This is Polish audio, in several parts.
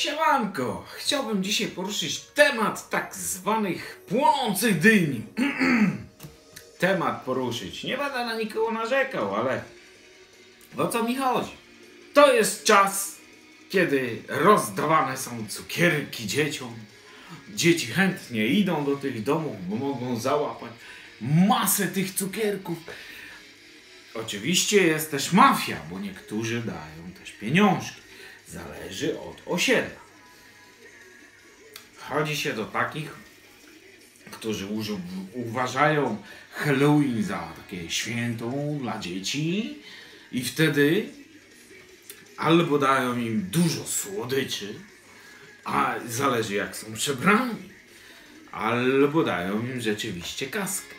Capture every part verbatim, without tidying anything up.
Siemanko! Chciałbym dzisiaj poruszyć temat tak zwanych płonących dyń. Temat poruszyć. Nie będę na nikogo narzekał, ale o co mi chodzi? To jest czas, kiedy rozdawane są cukierki dzieciom. Dzieci chętnie idą do tych domów, bo mogą załapać masę tych cukierków. Oczywiście jest też mafia, bo niektórzy dają też pieniążki. Zależy od osiedla. Chodzi się do takich, którzy uważają Halloween za takie święto dla dzieci i wtedy albo dają im dużo słodyczy, a zależy jak są przebrani, albo dają im rzeczywiście kaskę.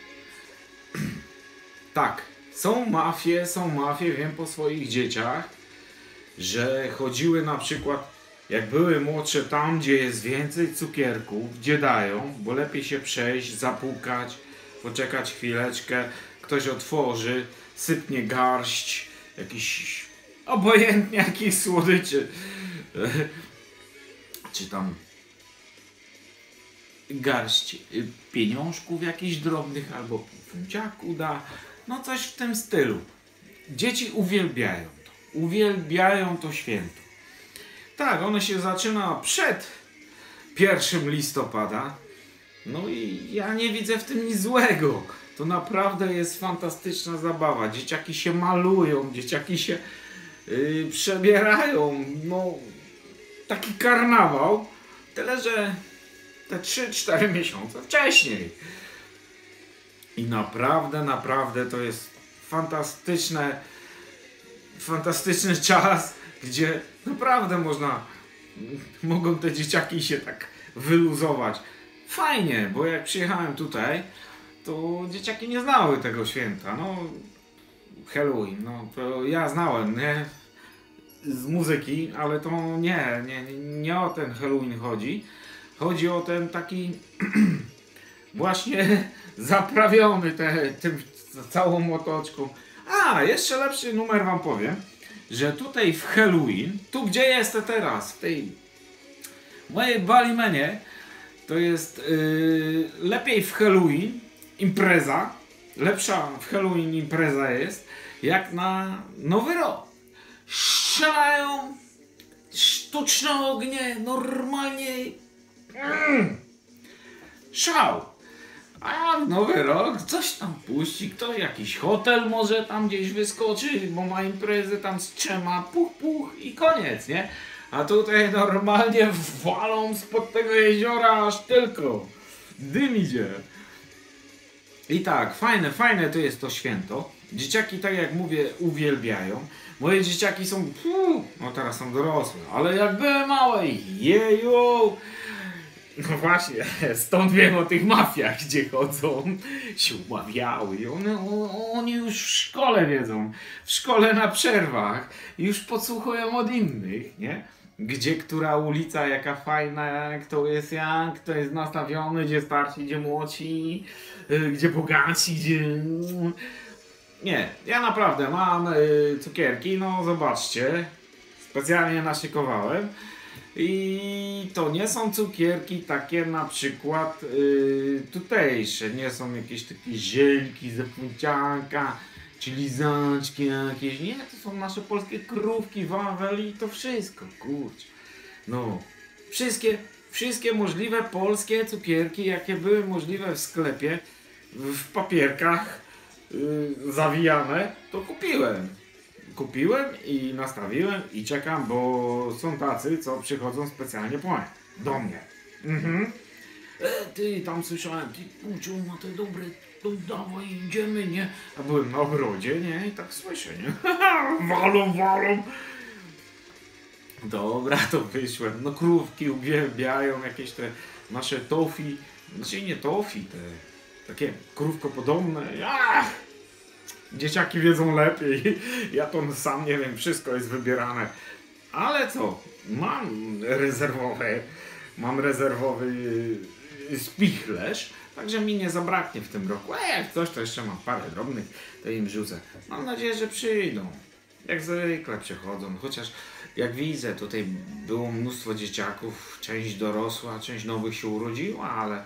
Tak, są mafie, są mafie, wiem po swoich dzieciach, że chodziły na przykład, jak były młodsze, tam gdzie jest więcej cukierków, gdzie dają, bo lepiej się przejść, zapukać, poczekać chwileczkę, ktoś otworzy, sypnie garść, jakiś, obojętnie jakichś słodyczy, czy tam garść pieniążków jakichś drobnych, albo funciaku da, no coś w tym stylu. Dzieci uwielbiają. Uwielbiają to święto. Tak, ono się zaczyna przed pierwszym listopada. No i ja nie widzę w tym nic złego. To naprawdę jest fantastyczna zabawa. Dzieciaki się malują, dzieciaki się yy, przebierają. No, taki karnawał. Tyle, że te trzy cztery miesiące wcześniej. I naprawdę, naprawdę to jest fantastyczne Fantastyczny czas, gdzie naprawdę można, mogą te dzieciaki się tak wyluzować. Fajnie, bo jak przyjechałem tutaj, to dzieciaki nie znały tego święta. No, Halloween, no to ja znałem, nie? Z muzyki, ale to nie, nie, nie o ten Halloween chodzi. Chodzi o ten taki właśnie zaprawiony te, tym całą otoczką. A, jeszcze lepszy numer wam powiem, że tutaj w Halloween, tu gdzie jestem teraz, w tej mojej Balimenie, to jest yy, lepiej w Halloween impreza, lepsza w Halloween impreza jest, jak na Nowy Rok. Strzelają sztuczne ognie, normalnie mm, szał. A w Nowy Rok coś tam puści, ktoś jakiś hotel może tam gdzieś wyskoczy, bo ma imprezę tam z trzema, puch, puch i koniec, nie? A tutaj normalnie walą spod tego jeziora aż tylko dym idzie. I tak, fajne, fajne to jest to święto. Dzieciaki, tak jak mówię, uwielbiają. Moje dzieciaki są, puu, no teraz są dorosłe, ale jak były małe, jeju! No właśnie, stąd wiem o tych mafiach, gdzie chodzą, się umawiały i one, o, oni już w szkole wiedzą, w szkole na przerwach, już podsłuchują od innych, nie? Gdzie która ulica, jaka fajna, kto jest jak, kto jest nastawiony, gdzie starsi, gdzie młodsi, gdzie bogaci, gdzie... Nie, ja naprawdę mam y, cukierki, no zobaczcie, specjalnie naszykowałem. I to nie są cukierki takie na przykład yy, tutejsze, nie są jakieś takie zielki ze funcianka, czy lizaczki jakieś, nie, to są nasze polskie krówki, wawel i to wszystko, kurczę. No, wszystkie, wszystkie możliwe polskie cukierki, jakie były możliwe w sklepie, w papierkach yy, zawijane, to kupiłem. Kupiłem i nastawiłem i czekam, bo są tacy, co przychodzą specjalnie po mnie, do mnie. Mhm. E, ty, tam słyszałem, ty kurczą, ma te dobre, to dawaj, idziemy, nie? A byłem na ogrodzie, nie? I tak słyszę, nie? walą, walą. Dobra, to wyszłem. No krówki uwielbiają jakieś te nasze tofi, znaczy nie tofi, te takie krówkopodobne. Ach! Dzieciaki wiedzą lepiej, ja to sam nie wiem, wszystko jest wybierane. Ale co, mam rezerwowe, mam rezerwowy spichlerz, także mi nie zabraknie w tym roku. A jak coś, to jeszcze mam parę drobnych, to im rzucę. Mam nadzieję, że przyjdą. Jak zwykle przechodzą, chociaż jak widzę, tutaj było mnóstwo dzieciaków, część dorosła, część nowych się urodziła, ale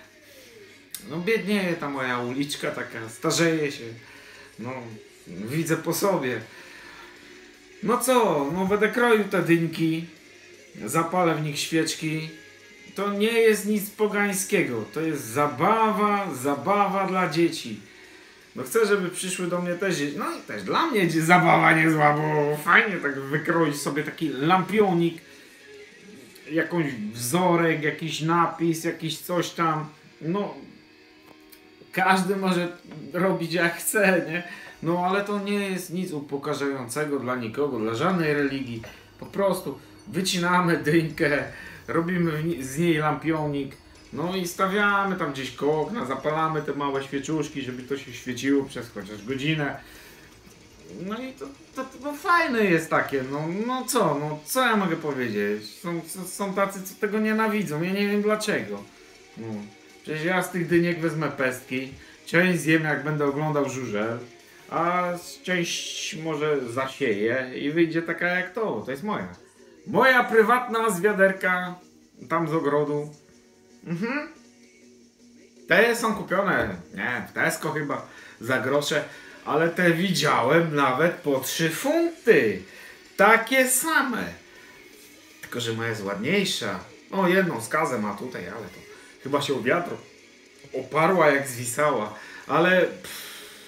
no biednieje ta moja uliczka, taka starzeje się, no widzę po sobie. No co, no będę kroił te dynki, zapalę w nich świeczki. To nie jest nic pogańskiego, to jest zabawa, zabawa dla dzieci. No chcę, żeby przyszły do mnie też, no i też dla mnie zabawa niezła, bo fajnie tak wykroić sobie taki lampionik, jakąś wzorek, jakiś napis, jakiś coś tam, no każdy może robić jak chce, nie? No ale to nie jest nic upokarzającego dla nikogo, dla żadnej religii. Po prostu wycinamy dynkę, robimy z niej lampionik, no i stawiamy tam gdzieś koło okna, zapalamy te małe świeczuszki, żeby to się świeciło przez chociaż godzinę. No i to, to, to no fajne jest takie, no, no co, no co ja mogę powiedzieć? Są, są tacy, co tego nienawidzą, ja nie wiem dlaczego. No. Przecież ja z tych dyniek wezmę pestki, część zjem jak będę oglądał żużel, a część może zasieję i wyjdzie taka jak to, to jest moja. Moja prywatna z wiaderka, tam z ogrodu. Mhm. Te są kupione, nie, w Tesco chyba, za grosze, ale te widziałem nawet po trzy funty. Takie same. Tylko, że moja jest ładniejsza. No jedną skazę ma tutaj, ale to chyba się o wiatr oparła jak zwisała. Ale pff,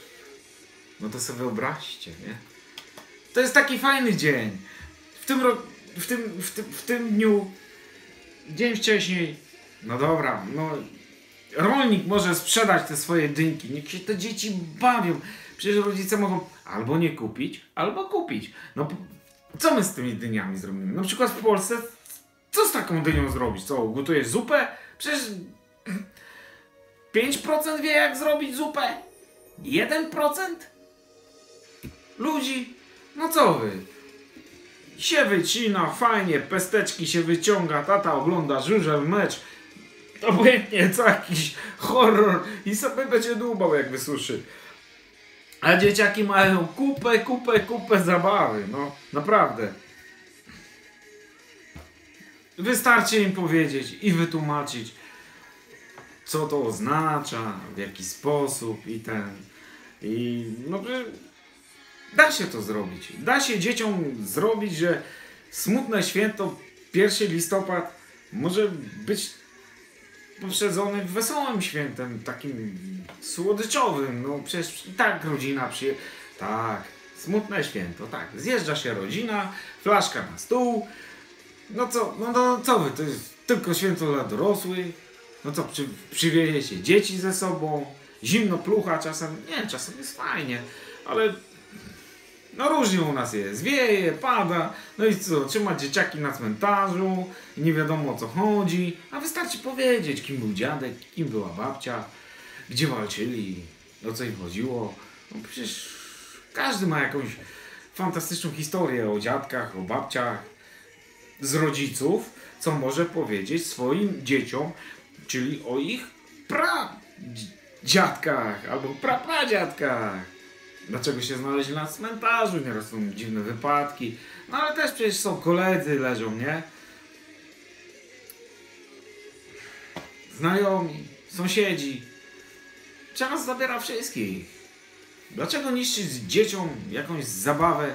no to sobie wyobraźcie, nie? To jest taki fajny dzień. W tym roku, w tym, w tym, w tym dniu, dzień wcześniej, no dobra, no rolnik może sprzedać te swoje dynki, niech się te dzieci bawią. Przecież rodzice mogą albo nie kupić, albo kupić. No co my z tymi dyniami zrobimy? Na przykład w Polsce, co z taką dynią zrobić? Co, gotujesz zupę? Przecież pięć procent wie jak zrobić zupę? jeden procent? Ludzi? No co wy? Się wycina, fajnie, pesteczki się wyciąga, tata ogląda żużel, mecz. Obojętnie, co jakiś horror i sobie będzie dłubał jak wysuszy. A dzieciaki mają kupę, kupę, kupę zabawy, no naprawdę. Wystarczy im powiedzieć i wytłumaczyć, co to oznacza, w jaki sposób i ten. I no, da się to zrobić. Da się dzieciom zrobić, że smutne święto pierwszego listopada może być poprzedzony wesołym świętem, takim słodyczowym. No przecież i tak rodzina przyje... Tak, smutne święto, tak. Zjeżdża się rodzina, flaszka na stół. No co, no, no co wy, to jest tylko święto dla dorosłych. No co, przy, przywieziecie dzieci ze sobą, zimno plucha czasem. Nie, czasem jest fajnie, ale no różnie u nas jest. Wieje, pada, no i co, trzymać dzieciaki na cmentarzu, nie wiadomo o co chodzi, a wystarczy powiedzieć, kim był dziadek, kim była babcia, gdzie walczyli, o co im chodziło. No przecież każdy ma jakąś fantastyczną historię o dziadkach, o babciach, z rodziców, co może powiedzieć swoim dzieciom, czyli o ich pradziadkach albo prapradziadkach. Dlaczego się znaleźli na cmentarzu, nieraz są dziwne wypadki, no ale też przecież są koledzy, leżą, nie? Znajomi, sąsiedzi. Czas zabiera wszystkich. Dlaczego niszczyć dzieciom jakąś zabawę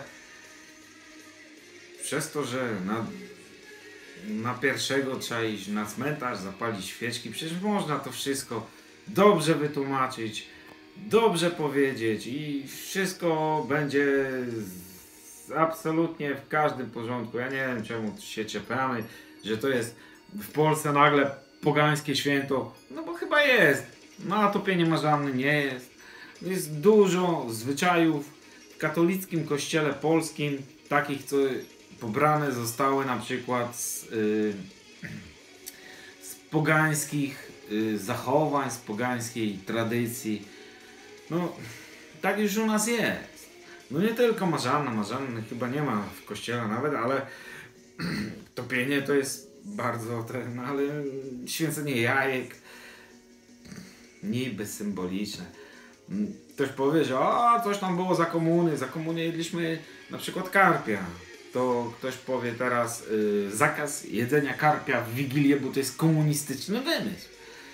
przez to, że na, na pierwszego trzeba iść na cmentarz, zapalić świeczki? Przecież można to wszystko dobrze wytłumaczyć, dobrze powiedzieć i wszystko będzie z, absolutnie w każdym porządku. Ja nie wiem, czemu się czepiamy, że to jest w Polsce nagle pogańskie święto. No bo chyba jest. Na topienie marzanny nie jest. Jest dużo zwyczajów w katolickim kościele polskim, takich, co pobrane zostały na przykład z, yy, z pogańskich yy, zachowań, z pogańskiej tradycji. No, tak już u nas jest. No nie tylko marzanna, marzanny chyba nie ma w kościele nawet, ale topienie to jest bardzo ten, no ale święcenie jajek niby symboliczne. ktoś powie, że a, coś tam było za komuny, za komuny jedliśmy na przykład karpia. To ktoś powie teraz y, zakaz jedzenia karpia w Wigilię, bo to jest komunistyczny wymysł.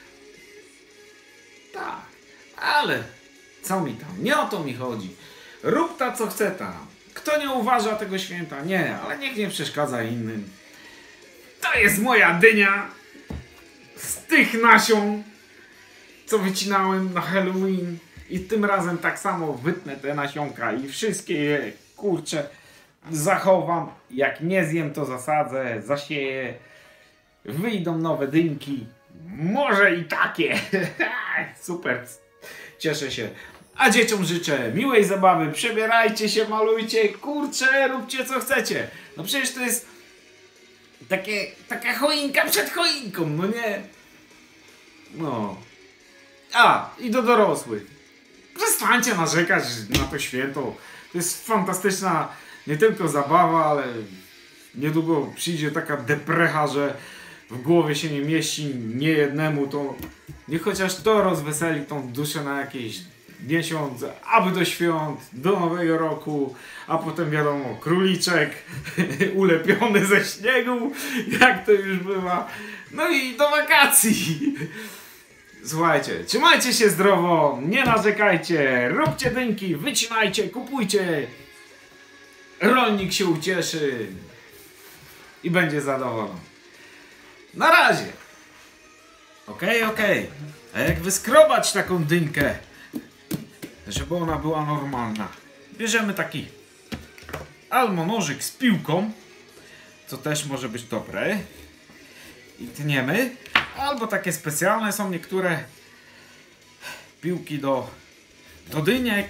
Tak, ale co mi tam? Nie o to mi chodzi. Rób ta co chce tam. Kto nie uważa tego święta? Nie, ale niech nie przeszkadza innym. To jest moja dynia z tych nasion, co wycinałem na Halloween. I tym razem tak samo wytnę te nasionka i wszystkie je, kurczę, zachowam. Jak nie zjem, to zasadzę, zasieję. Wyjdą nowe dynki. Może i takie. Super. Cieszę się. A dzieciom życzę miłej zabawy. Przebierajcie się, malujcie. Kurczę, róbcie co chcecie. No przecież to jest takie, taka choinka przed choinką, no nie? No. A, i do dorosłych. Przestańcie narzekać na to święto. To jest fantastyczna nie tylko zabawa, ale niedługo przyjdzie taka deprecha, że w głowie się nie mieści niejednemu, to niech chociaż to rozweseli tą duszę na jakieś miesiąc, aby do świąt, do nowego roku, a potem wiadomo, króliczek ulepiony ze śniegu, jak to już bywa, no i do wakacji. Słuchajcie, trzymajcie się zdrowo, nie narzekajcie, róbcie dynki, wycinajcie, kupujcie. Rolnik się ucieszy i będzie zadowolony. Na razie. Okej, okay, okej. Okay. A jak wyskrobać taką dynkę, żeby ona była normalna? Bierzemy taki albo nożyk z piłką, co też może być dobre, i tniemy. Albo takie specjalne są niektóre piłki do, do dyniek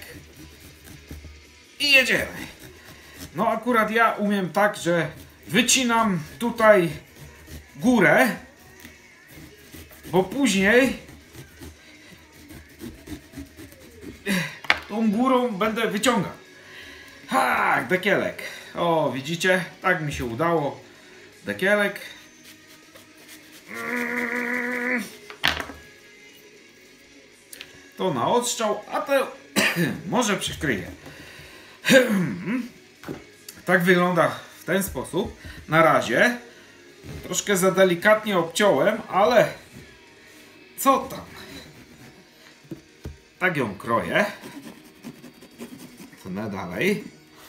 i jedziemy. No akurat ja umiem tak, że wycinam tutaj górę, bo później tą górą będę wyciągał. Ha, dekielek. O, widzicie? Tak mi się udało. Dekielek. To na odstrzał, a to może przykryję. Tak wygląda w ten sposób. Na razie troszkę za delikatnie obciąłem, ale co tam? Tak ją kroję. Tnę dalej.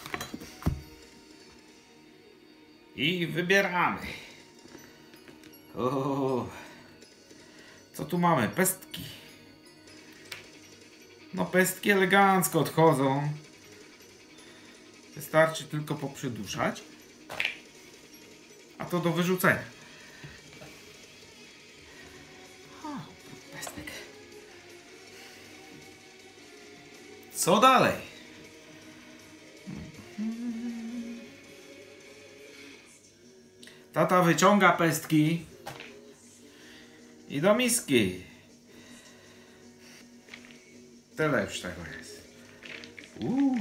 I wybieramy. O, co tu mamy? Pestki. No pestki elegancko odchodzą. Wystarczy tylko poprzyduszać. A to do wyrzucenia. O, pestek. Co dalej? Tata wyciąga pestki i do miski. Tyle już tego jest. Uuu.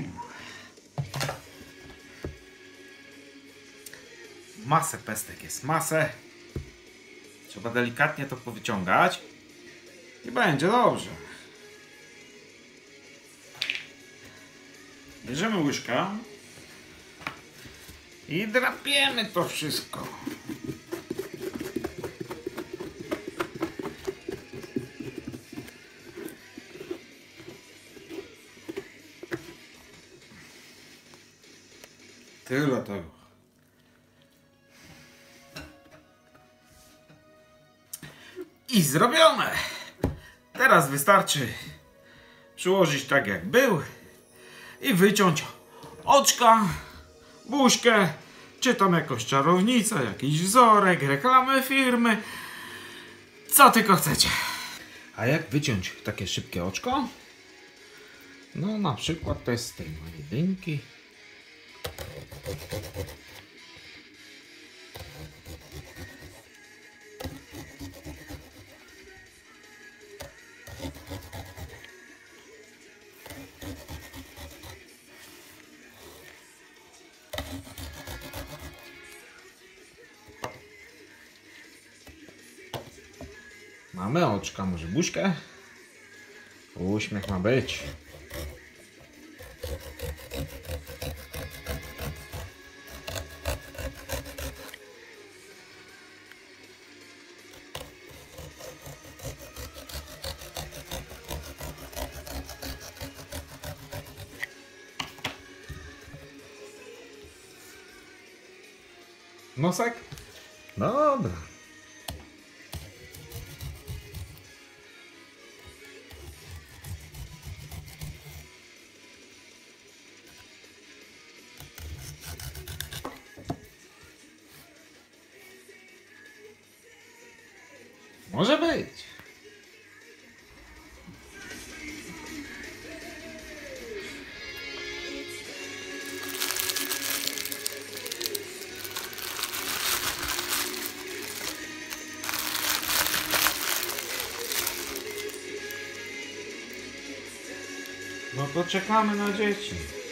Masę pestek jest, masę. Trzeba delikatnie to powyciągać i będzie dobrze. Bierzemy łyżkę i drapiemy to wszystko. Tyle tego. I zrobione. Teraz wystarczy przyłożyć tak jak był i wyciąć oczka, buźkę, czy tam jakąś czarownicę, jakiś wzorek, reklamę firmy, co tylko chcecie. A jak wyciąć takie szybkie oczko? No na przykład to jest z tej mojej dynki. Mamy oczka, może buźkę? Uśmiech ma być. Nosek? Dobra. Może być. No to czekamy na dzieci.